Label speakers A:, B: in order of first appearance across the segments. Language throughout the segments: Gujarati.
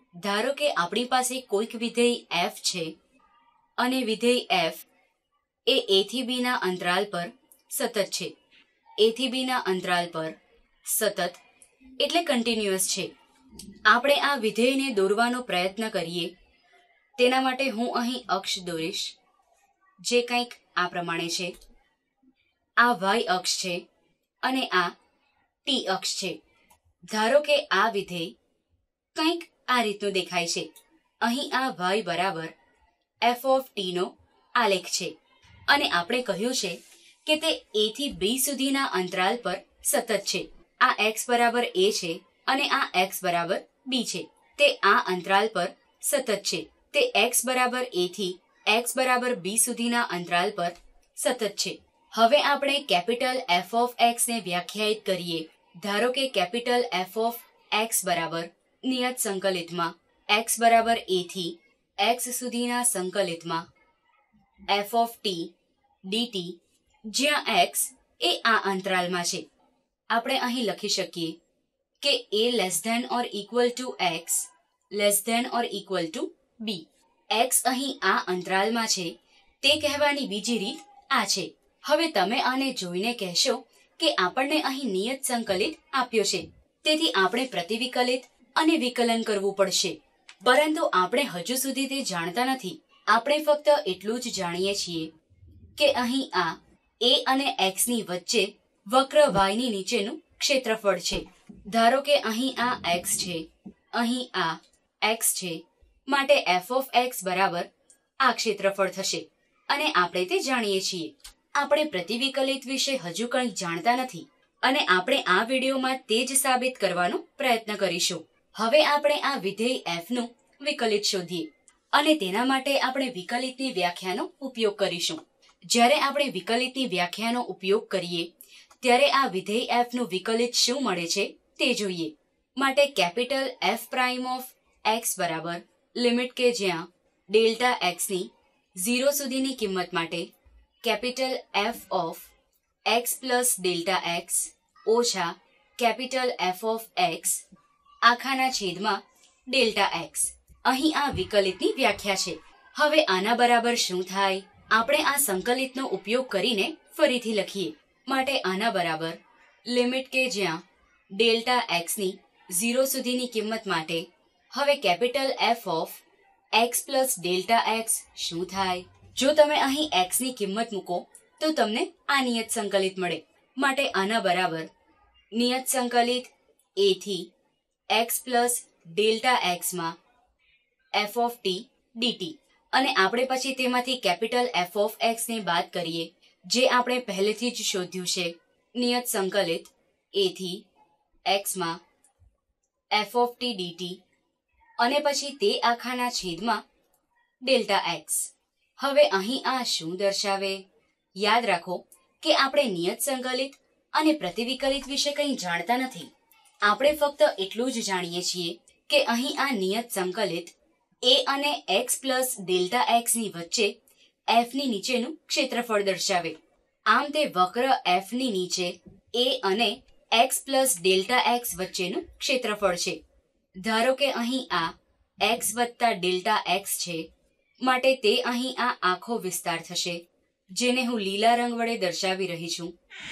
A: ધારો કે આપણી પાસે કોઈક વિધેય f છે અને વિધેય f એ a થી b ના અંતરાલ પર સતત છે. a થી b ના અંતરાલ પર સતત એટલે કન્ટિન્યુઅસ છે. આપણે આ વિધેયને દોરવાનો પ્રયત્ન કરીએ. તેના માટે હું અહીં અક્ષ દોરીશ, જે કંઈક આ પ્રમાણે છે. આ y અક્ષ છે અને આ t અક્ષ છે. ધારો કે આ વિધેય કંઈક આ રીતનું દેખાય છે. અહીં આ y બરાબર f of t નો આલેખ છે અને આપણે કહ્યું છે કે તે a થી b સુધીના અંતરાલ પર સતત છે. આ x બરાબર a છે અને આ x બરાબર b છે. તે આ અંતરાલ પર સતત છે. તે x બરાબર a થી x બરાબર b સુધીના અંતરાલ પર સતત છે. હવે આપણે કેપિટલ f of x ને વ્યાખ્યાયિત કરીએ. ધારો કે કેપિટલ f of x બરાબર નિયત સંકલિતમાં x બરાબર a થી x સુધીના સંકલિતમાં f of t dt, જ્યાં x એ આ અંતરાલમાં છે. આપણે અહીં લખી શકીએ કે a less than or equal to x less than or equal to b. x અહીં આ અંતરાલમાં છે તે કહેવાની બીજી રીત આ છે. હવે તમે આને જોઈને કહેશો કે આપણને અહીં નિયત સંકલિત આપ્યો છે, તેથી આપણે પ્રતિવિકલિત અને વિકલન કરવું પડશે. પરંતુ આપણે હજુ સુધી તે જાણતા નથી. આપણે ફક્ત એટલું જ જાણીએ છીએ કે અહીં આ a અને x ની વચ્ચે વક્ર y ની નીચેનું ક્ષેત્રફળ છે. ધારો કે અહીં આ x છે, અહીં આ x છે, માટે f of x બરાબર આ ક્ષેત્રફળ થશે અને આપણે તે જાણીએ છીએ. આપણે પ્રતિવિકલિત વિશે હજુ કંઈ જાણતા નથી અને આપણે આ વિડીયોમાં તે જ સાબિત કરવાનો પ્રયત્ન કરીશું. હવે આપણે આ વિધેય f નું વિકલિત શોધીએ અને તેના માટે આપણે વિકલિતની વ્યાખ્યાનો ઉપયોગ કરીશું. જ્યારે આપણે વિકલિતની વ્યાખ્યાનો ઉપયોગ કરીએ ત્યારે આ વિધેય f નું વિકલિત શું મળે છે તે જોઈએ. માટે capital f prime of x બરાબર લિમિટ કે જ્યાં ડેલ્ટા x ની 0 સુધીની કિંમત માટે capital f of x plus delta x ઓછા કેપિટલ f ઓફ x આખાના છેદમાં ડેલ્ટા x. અહીં આ વિકલિતની વ્યાખ્યા છે. હવે આના બરાબર શું થાય? આપણે આ સંકલિતનો ઉપયોગ કરીને ફરીથી લખીએ. માટે આના બરાબર લિમિટ કે જ્યાં ડેલ્ટા x ની 0 સુધીની કિંમત માટે હવે capital f of x plus delta x શું થાય? જો તમે અહીં x ની કિંમત મૂકો તો તમને આ નિયત સંકલિત મળે. માટે આના બરાબર નિયત સંકલિત a થી x પ્લસ ડેલ્ટા x માં f of t dt. અને આપણે પછી તેમાંથી કેપિટલ f of x ને બાદ કરીએ, જે આપણે પહેલેથી જ શોધ્યું છે. નિયત સંકલિત a થી x માં f of t dt અને પછી તે આખાના છેદમાં ડેલ્ટા x. હવે અહીં આ શું દર્શાવે? યાદ રાખો કે આપણે નિયત સંકલિત અને પ્રતિવિકલિત વિશે કંઈ જાણતા નથી. આપણે ફક્ત એટલું જ જાણીએ છીએ કે અહીં આ નિયત સંકલિત a અને x પ્લસ ડેલ્ટા x ની વચ્ચે f ની નીચેનું ક્ષેત્રફળ દર્શાવે. આમ તે વક્ર f ની નીચે a અને x પ્લસ ડેલ્ટા x વચ્ચેનું ક્ષેત્રફળ છે. ધારો કે અહીં આ x વત્તા ડેલ્ટા x છે, માટે તે અહીં આ આખો વિસ્તાર થશે, જેને હું લીલા રંગ વડે દર્શાવી રહી છું.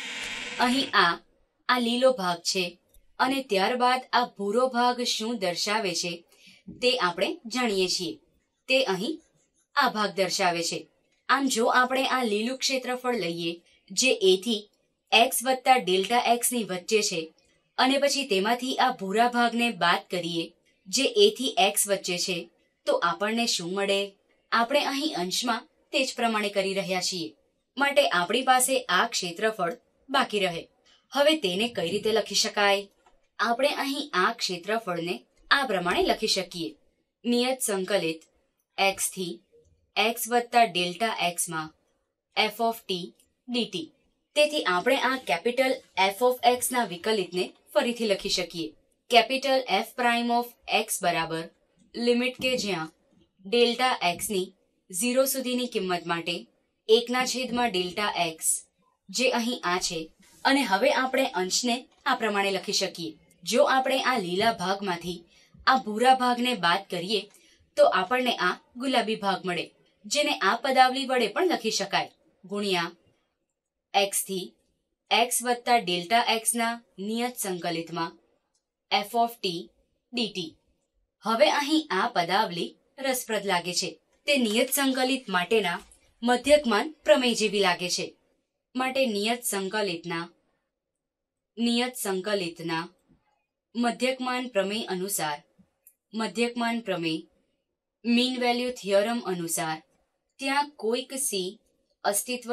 A: અહીં આ લીલો ભાગ છે અને ત્યારબાદ આ ભૂરો ભાગ શું દર્શાવે છે તે આપણે જાણીએ છીએ. તે અહીં આ ભાગ દર્શાવે છે. આમ જો આપણે આ લીલું ક્ષેત્રફળ લઈએ જે a થી x વત્તા ડેલ્ટા x ની વચ્ચે છે અને પછી તેમાંથી આ ભૂરા ભાગને બાદ કરીએ જે a થી x વચ્ચે છે, તો આપણને શું મળે? આપણે અહીં અંશમાં તે જ પ્રમાણે કરી રહ્યા છીએ. માટે આપણી પાસે આ ક્ષેત્રફળ બાકી રહે. હવે તેને કઈ રીતે લખી શકાય? આપણે અહીં આ ક્ષેત્રફળને આ પ્રમાણે લખી શકીએ. નિયત સંકલિત x થી x વત્તા ડેલ્ટા x માં f of t dt. તેથી આપણે આ કેપિટલ f of x ના વિકલિતને ફરીથી લખી શકીએ. Capital f prime of x બરાબર લિમિટ કે જ્યાં ડેલ્ટા x ની 0 સુધીની કિંમત માટે 1/ડેલ્ટા x, જે અહીં આ છે. અને હવે આપણે અંશને આ પ્રમાણે લખી શકીએ. જો આપણે આ લીલા ભાગમાંથી આ ભૂરા ભાગને બાદ કરીએ તો આપણને આ ગુલાબી ભાગ મળે, જેને આ પદાવલી વડે પણ લખી શકાય. ગુણ્યા x થી x વત્તા ડેલ્ટા x ના નિયત સંકલિતમાં f ઓફ t dt. હવે અહીં આ પદાવલી રસપ્રદ લાગે છે. તે નિયત સંકલિત માટેના મધ્યકમાન પ્રમેય જેવી લાગે છે. માટે નિયત સંકલિતના મધ્યકમાન પ્રમેય અનુસાર, મધ્યકમાન પ્રમેય મીન વેલ્યુ થિયરમ અનુસાર ત્યાં કોઈક c અસ્તિત્વ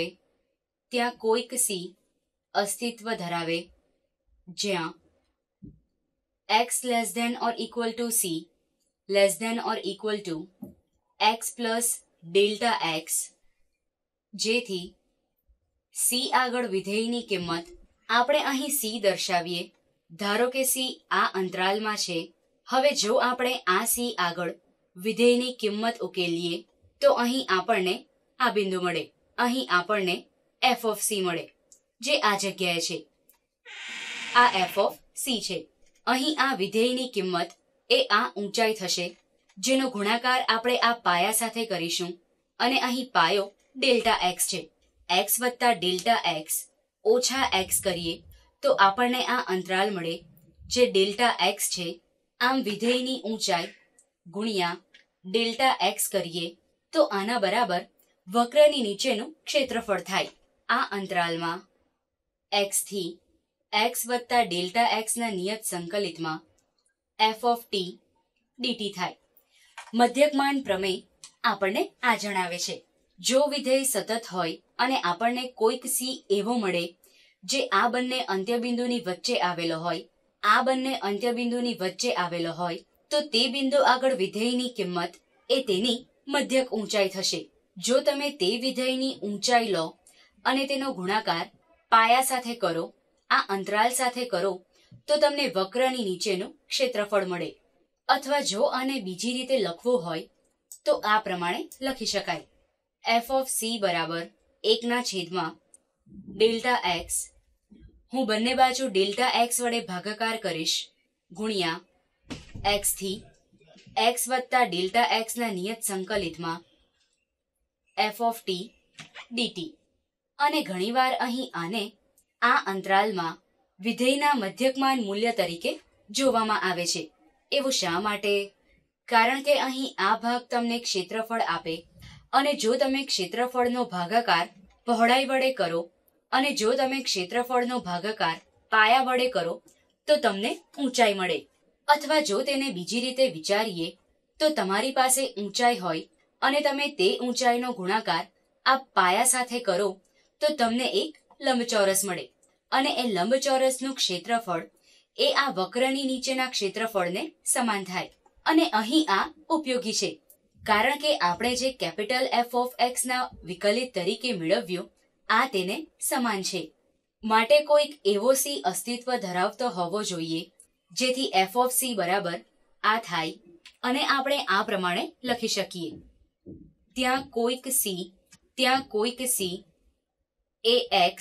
A: ધરાવે, જ્યાં x less than or equal to c less than or equal to x plus delta x, જેથી c આગળ વિધેયની કિંમત આપણે અહીં c દર્શાવીએ. ધારો કે c આ અંતરાલમાં છે. હવે જો આપણે આ c આગળ વિધેયની કિંમત ઉકેલીએ તો અહીં આપણને આ બિંદુ મળે. અહીં આપણને f ઓફ c મળે, જે આ જગ્યાએ છે. આ f ઓફ c છે. અહીં આ વિધેયની કિંમત એ આ ઊંચાઈ થશે, જેનો ગુણાકાર આપણે આ પાયા સાથે કરીશું. અને અહીં પાયો ડેલ્ટા x છે. x વત્તા ડેલ્ટા x ઓછા x કરીએ તો આપણને આ અંતરાલ મળે, જે ડેલ્ટા x છે. આમ વિધેયની ઊંચાઈ ગુણ્યા ડેલ્ટા x કરીએ તો આના બરાબર વક્રની નીચેનું ક્ષેત્રફળ થાય. આ અંતરાલમાં x થી x વત્તા ડેલ્ટા x ના નિયત સંકલિતમાં f ઓફ t dt થાય. મધ્યકમાન પ્રમેય આપણને આ જણાવે છે, જો વિધેય સતત હોય અને આપણને કોઈક c એવો મળે જે આ બંને અંત્યબિંદુની વચ્ચે આવેલો હોય, તો તે બિંદુ આગળ વિધેયની કિંમત એ તેની મધ્યક ઊંચાઈ થશે. જો તમે તે વિધેયની ઊંચાઈ લો અને તેનો ગુણાકાર પાયા સાથે કરો, આ અંતરાલ સાથે કરો, તો તમને વક્રની નીચેનું ક્ષેત્રફળ મળે. અથવા જો આને બીજી રીતે લખવું હોય તો આ પ્રમાણે લખી શકાય. f ઓફ c બરાબર 1/, ડેલ્ટા x, હું બંને બાજુ ડેલ્ટા x વડે ભાગાકાર કરીશ, ગુણ્યા x થી x વત્તા ડેલ્ટા x ના નિયત સંકલિતમાં f ઓફ t dt. અને ઘણીવાર અહીં આને આ અંતરાલમાં વિધેયના મધ્યકમાન મૂલ્ય તરીકે જોવામાં આવે છે. એવું શા માટે? કારણ કે અહીં આ ભાગ તમને ક્ષેત્રફળ આપે, અને જો તમે ક્ષેત્રફળનો ભાગાકાર પહોળાઈ વડે કરો અને જો તમે ક્ષેત્રફળનો ભાગાકાર પાયા વડે કરો તો તમને ઊંચાઈ મળે. અથવા જો તેને બીજી રીતે વિચારીએ તો તમારી પાસે ઊંચાઈ હોય અને તમે તે ઊંચાઈનો ગુણાકાર આ પાયા સાથે કરો તો તમને એક લંબચોરસ મળે, અને એ લંબચોરસનું ક્ષેત્રફળ એ આ વક્રની નીચેના ક્ષેત્રફળને સમાન થાય. અને અહીં આ ઉપયોગી છે, કારણ કે આપણે જે કેપિટલ f ઓફ x ના વિકલિત તરીકે મેળવ્યો આ તેને સમાન છે. માટે કોઈક એવો c અસ્તિત્વ ધરાવતો હોવો જોઈએ જેથી f ઓફ c બરાબર આ થાય, અને આપણે આ પ્રમાણે લખી શકીએ. ત્યાં કોઈક c એ x,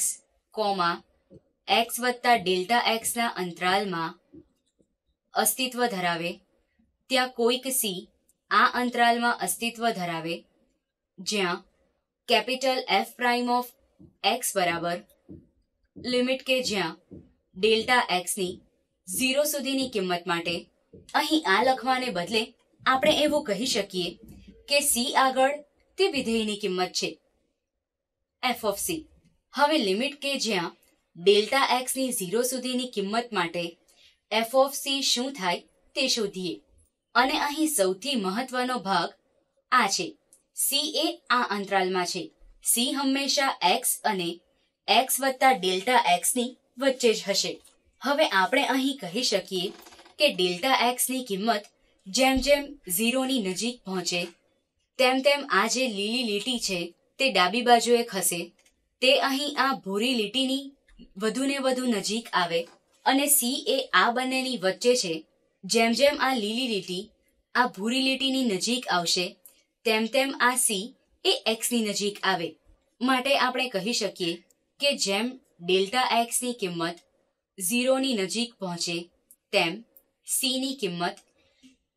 A: x વત્તા ડેલ્ટા x ના અંતરાલમાં અસ્તિત્વ ધરાવે. ત્યાં કોઈક c આ અંતરાલમાં અસ્તિત્વ ધરાવે જ્યાં capital f prime of x બરાબર લિમિટ કે જ્યાં ડેલ્ટા x ની 0 સુધીની કિંમત માટે. અહીં આ લખવાને બદલે આપણે એવું કહી શકીએ કે c આગળ તે વિધેયની કિંમત છે f ઓફ c. હવે લિમિટ કે જ્યાં ડેલ્ટા x ની 0 સુધીની કિંમત માટે f ઓફ c શું થાય તે શોધીએ. અને અહીં સૌથી મહત્વનો ભાગ આ છે. c એ આ અંતરાલમાં છે. c હંમેશા x અને x વત્તા ડેલ્ટા x ની વચ્ચે જ હશે. હવે આપણે અહીં કહી શકીએ કે ડેલ્ટા x ની કિંમત જેમ જેમ 0 ની નજીક પહોંચે તેમ તેમ આ જે લીલી લીટી છે તે ડાબી બાજુએ ખસે. તે અહીં આ ભૂરી લીટીની વધુને વધુ નજીક આવે, અને c એ આ બંનેની વચ્ચે છે. જેમ જેમ આ લીલી લીટી આ ભૂરી લીટીની નજીક આવશે તેમ તેમ આ c એ x ની નજીક આવે. માટે આપણે કહી શકીએ કે જેમ ડેલ્ટા x ની કિંમત 0 ની નજીક પહોંચે તેમ c ની કિંમત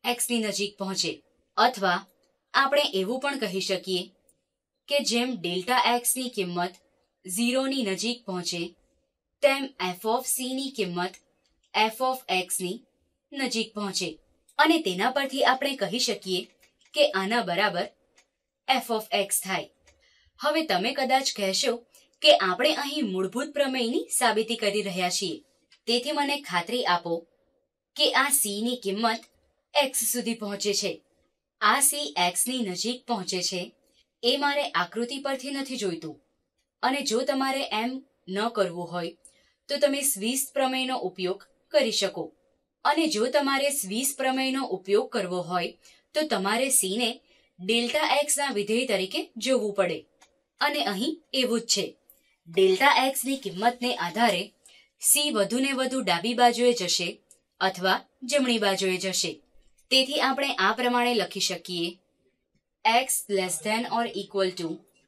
A: એક્સની નજીક પહોંચે, અથવા આપણે એવું પણ કહી શકીએ કે જેમ ડેલ્ટા એક્સની કિંમત 0ની નજીક પહોંચે તેમ એફ ઓફ સીની કિંમત એફ ઓફ એક્સની નજીક પહોંચે, અને તેના પરથી આપણે કહી શકીએ કે આના બરાબર એફ ઓફ એક્સ થાય. હવે તમે કદાચ કહેશો કે આપણે અહીં મૂળભૂત પ્રમેયની સાબિતી કરી રહ્યા છીએ, તેથી મને ખાતરી આપો કે આ સી ની કિંમત એક્સ સુધી પહોંચે છે. આ સી એક્સની નજીક પહોંચે છે એ મારે આકૃતિ પરથી નથી જોઈતું. અને જો તમારે એમ ન કરવું હોય તો તમે સ્વિસ પ્રમેયનો ઉપયોગ કરી શકો, અને જો તમારે સ્વિસ પ્રમેયનો ઉપયોગ કરવો હોય તો તમારે સી ને ડેલ્ટા એક્સના વિધેય તરીકે જોવું પડે, અને અહીં એવું જ છે. ડેલ્ટા એક્સની કિંમતને આધારે સી વધુને વધુ ડાબી બાજુએ જશે અથવા જમણી બાજુએ જશે. તેથી આપણે આ પ્રમાણે લખી શકીએ x less than or equal to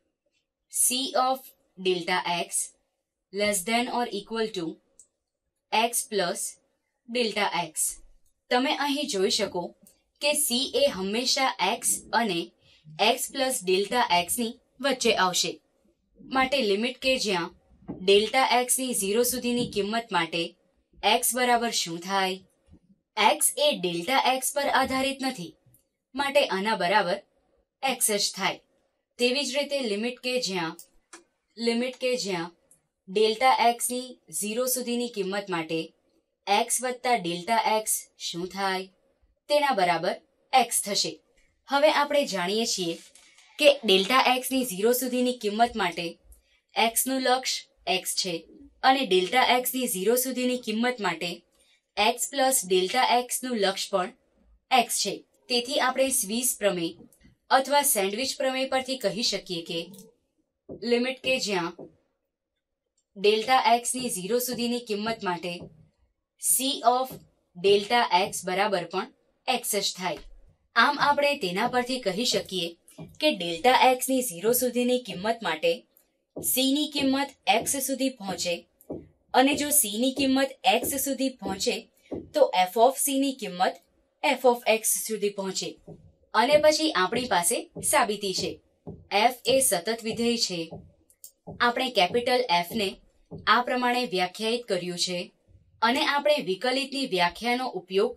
A: c of delta x less than or equal to x plus delta x. તમે અહીં જોઈ શકો કે સી એ હંમેશા એક્સ અને એક્સ પ્લસ ડેલ્ટા એક્સની વચ્ચે આવશે. માટે લિમિટ કે જ્યાં ડેલ્ટા એક્સની 0 સુધીની કિંમત માટે એક્સ બરાબર શું થાય? એક્સ એ ડેલ્ટા એક્સ પર આધારિત નથી, માટે આના બરાબર એક્સ જ થાય. તેવી જ રીતે લિમિટ કે જ્યાં ડેલ્ટા એક્સની 0 સુધીની કિંમત માટે એક્સ વત્તા ડેલ્ટા એક્સ શું થાય? તેના બરાબર એક્સ થશે. હવે આપણે જાણીએ છીએ કે ડેલ્ટા એક્સની 0 સુધીની કિંમત માટે એક્સનું લક્ષ એક્સ છે, અને ડેલ્ટા એક્સની 0 સુધીની કિંમત માટે એક્સ પ્લસ ડેલ્ટા એક્સનું લક્ષ પણ એક્સ છે. તેથી આપણે સ્વિસ પ્રમેય અથવા સેન્ડવિચ પ્રમેય પરથી કહી શકીએ કે લિમિટ કે જ્યાં ડેલ્ટા એક્સની 0 સુધીની કિંમત માટે સી ઓફ ડેલ્ટા એક્સ બરાબર પણ એક્સ જ થાય. આમ આપણે તેના પરથી કહી શકીએ કે ડેલ્ટા એક્સની 0 સુધીની કિંમત માટે સી ની કિંમત એક્સ સુધી પહોંચે, અને જો સી ની કિંમત એક્સ સુધી પહોંચે તો એફ ઓફ સી ની કિંમત એફ ઓફ એક્સ સુધી પહોંચે. અને પછી આપણી પાસે સાબિતી છે. એફ એ સતત વિધેય છે. આપણે કેપિટલ એફ ને આ પ્રમાણે વ્યાખ્યાયિત કર્યું છે, અને આપણે વિકલિતની વ્યાખ્યાનો ઉપયોગ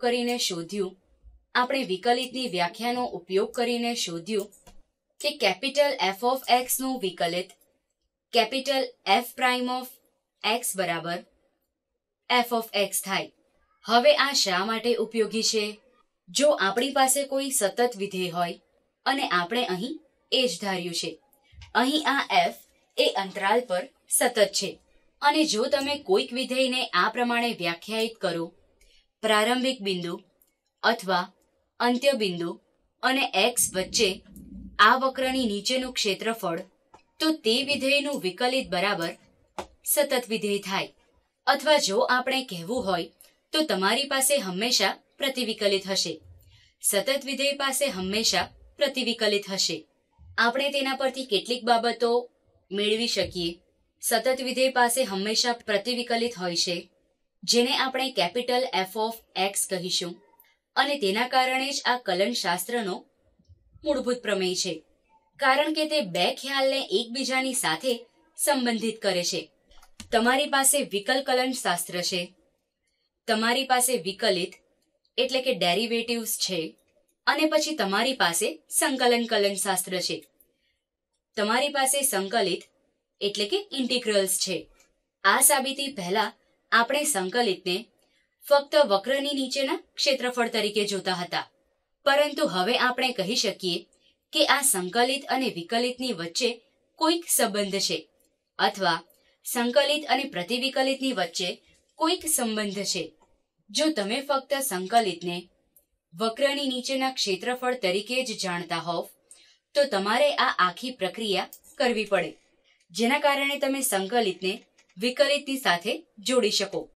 A: કરીને શોધ્યું કે કેપિટલ એફ ઓફ એક્સ નું વિકલિત capital f prime of x બરાબર એફ ઓફ એક્સ થાય. હવે આ શા માટે ઉપયોગી છે? જો આપણી પાસે કોઈ સતત વિધેય હોય અને આપણે અહીં એ જ ધાર્યું છે, અહીં આ એફ એ અંતરાલ પર સતત છે, અને જો તમે કોઈક વિધેયને આ પ્રમાણે વ્યાખ્યાયિત કરો, પ્રારંભિક બિંદુ અથવા અંત્ય બિંદુ અને એક્સ વચ્ચે આ વક્રની નીચેનું ક્ષેત્રફળ, તો તે વિધેયનું વિકલિત બરાબર સતત વિધેય થાય. અથવા જો આપણે કહેવું હોય તો તમારી પાસે હંમેશા પ્રતિવિકલિત હશે. સતત વિધેય પાસે હંમેશા પ્રતિવિકલિત હશે. આપણે તેના પરથી કેટલીક બાબતો મેળવી શકીએ. સતત વિધેય પાસે હંમેશા પ્રતિવિકલિત હોય છે, જેને આપણે કેપિટલ એફ ઓફ એક્સ કહીશું, અને તેના કારણે જ આ કલનશાસ્ત્રનો મૂળભૂત પ્રમેય છે, કારણ કે તે બે ખ્યાલને એકબીજાની સાથે સંબંધિત કરે છે. તમારી પાસે વિકલ કલનશાસ્ત્ર છે, તમારી પાસે વિકલિત એટલે કે ડેરિવેટિવ્સ છે, અને પછી તમારી પાસે સંકલન કલનશાસ્ત્ર છે. તમારી પાસે સંકલિત એટલે કે ઇન્ટિગ્રલ્સ છે. આ સાબિતી પહેલા આપણે સંકલિતને ફક્ત વક્રની નીચેના ક્ષેત્રફળ તરીકે જોતા હતા, પરંતુ હવે આપણે કહી શકીએ કે આ સંકલિત અને વિકલિતની વચ્ચે કોઈક સંબંધ છે, અથવા સંકલિત અને પ્રતિવિકલિતની વચ્ચે કોઈક સંબંધ છે. જો તમે ફક્ત સંકલિતને વક્રની નીચેના ક્ષેત્રફળ તરીકે જ જાણતા હોવ તો તમારે આ આખી પ્રક્રિયા કરવી પડે, જેના કારણે તમે સંકલિતને વિકલિતની સાથે જોડી શકો.